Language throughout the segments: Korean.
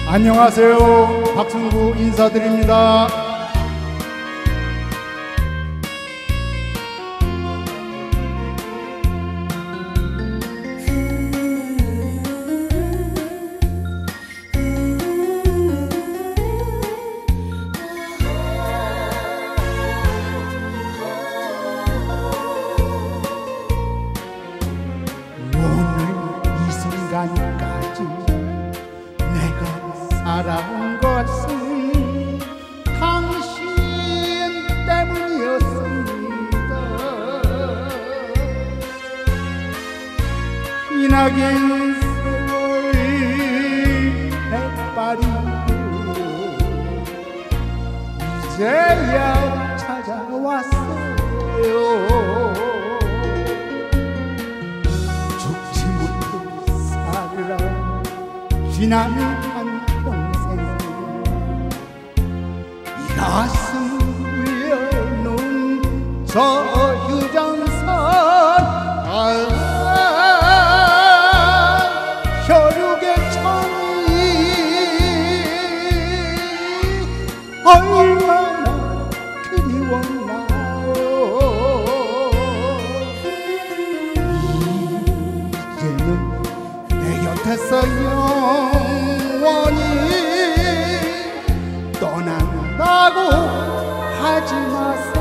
안녕하세요. 박승구 인사드립니다. 오늘 이 순간까지 내가 살아온 것은 당신 때문이었습니다. 기나긴 세월 백발이고 이제야 찾아왔어요. 죽지 못해 살아 지난 한평생 이 가슴 울려놓은 저 유장선 혈육의 천이 얼마나 그리웠나요. 이제는 내 곁에서 영원히 떠난다고 하지 마세요.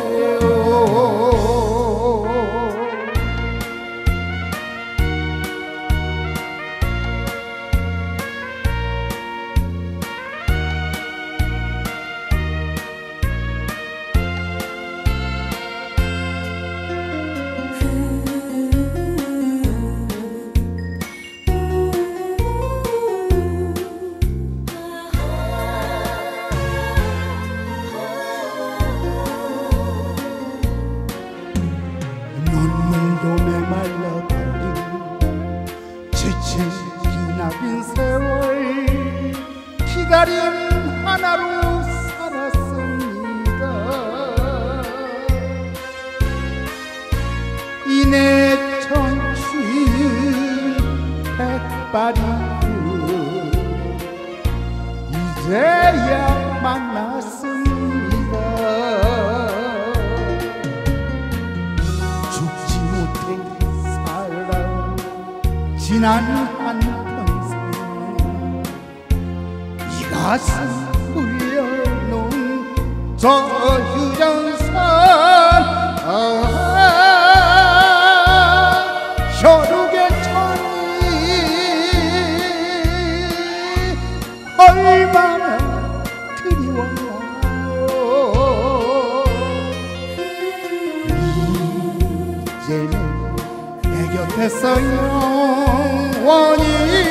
눈물도 메말라버린 지친 기나긴 세월 기다림 하나로 살았습니다. 이내 청춘 백발이고 이제야 만났습니다. 지난 한평생 이 가슴 울려놓은 저 유장선 혈육의 천이 얼마나 그리웠나요. 이제는 내 곁에서 영원히